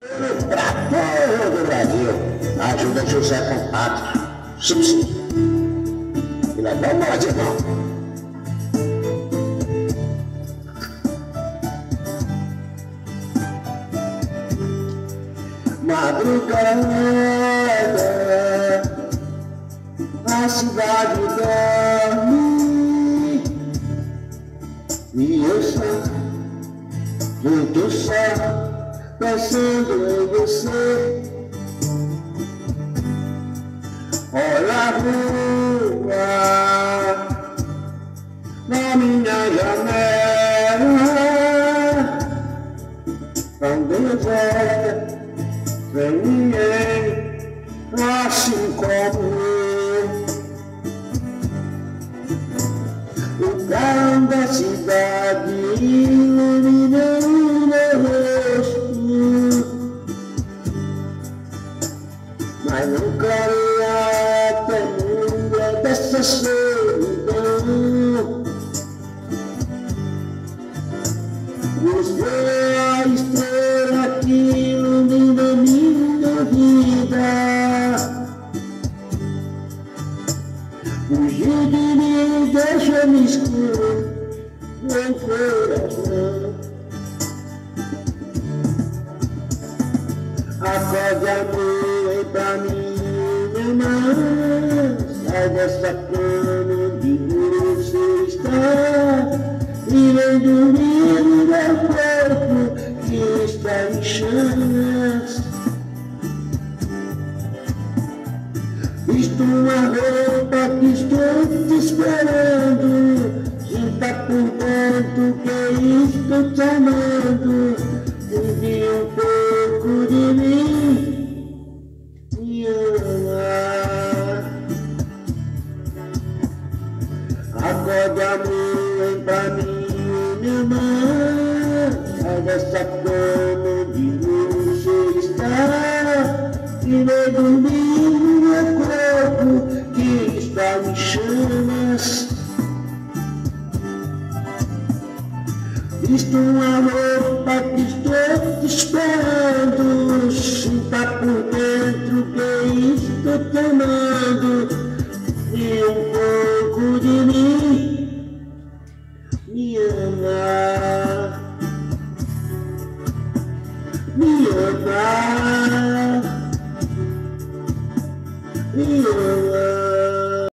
Para todo o Brasil, ajuda José Compadre. Sim. E nós vamos lá, irmão. Madrugada, a cidade dorme e eu só, muito só, pensando em você. Olha a rua na minha janela, tão deserta, sem ninguém, assim como eu. O carro da cidade iluminando meu rosto, mas não quero a penumbra dessa solidão. Você é a estrela que ilumina minha vida. Fugir de mim deixa-me escuro meu coração. Acorde, amor, vem pra mim, minha mãe. Sai dessa cama onde você está e vem dormir no meu corpo que está em chamas. Visto uma roupa que estou te esperando, sinta por dentro que estou te amando. Vive um pouco de mim, me ama. Acorda, amor, vem pra mim, minha mãe. Sai dessa cama onde você está e vem dormir no meu corpo que está em chamas. Visto uma roupa que estou te esperando, sinta por dentro que estou te amando. E um